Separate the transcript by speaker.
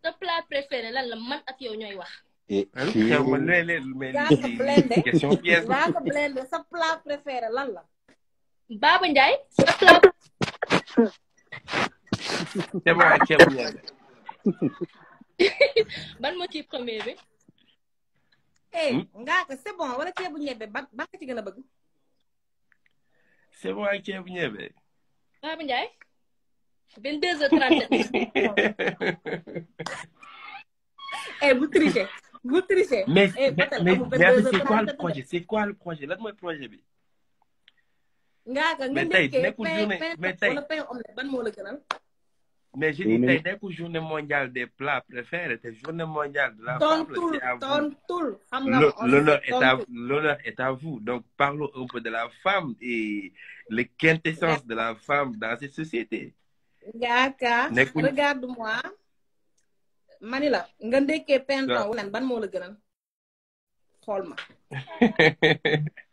Speaker 1: sa plat préféré lan la man ak yow ñooy wax.
Speaker 2: xew ma
Speaker 3: Ngaaka blende
Speaker 2: question pièce.
Speaker 3: Ngaaka blende sa plat préféré lan la.
Speaker 1: Baba Ndiaye sa plat.
Speaker 2: c'est bon ak ceebu ñebe.
Speaker 1: ban moo ci premier bi.
Speaker 3: Ngaaka c'est bon wala ceebu ñebe ba nga ci gën a bëgg.
Speaker 2: c'est bon ak ceebu ñebe.
Speaker 1: Baba Ndiaye. 22h37.
Speaker 3: Vous trichez. Vous trichez.
Speaker 2: Mais c'est quoi le projet? C'est quoi le projet? Lan mooy projet bi.
Speaker 3: Ngaaka nga nekkee pain omelette ban moo la gënal.
Speaker 2: Mais je dis tey nekkul journée mondiale des plats préférés, c'est journée mondiale de la femme.
Speaker 3: Tontul xam nga
Speaker 2: l'honneur est à vous. Donc parlons un peu de la femme et le quintessence de la femme dans cette société.
Speaker 3: Ngaaka regarde-moi. Manila nga ndekkee pain ban moo la gënal xool ma.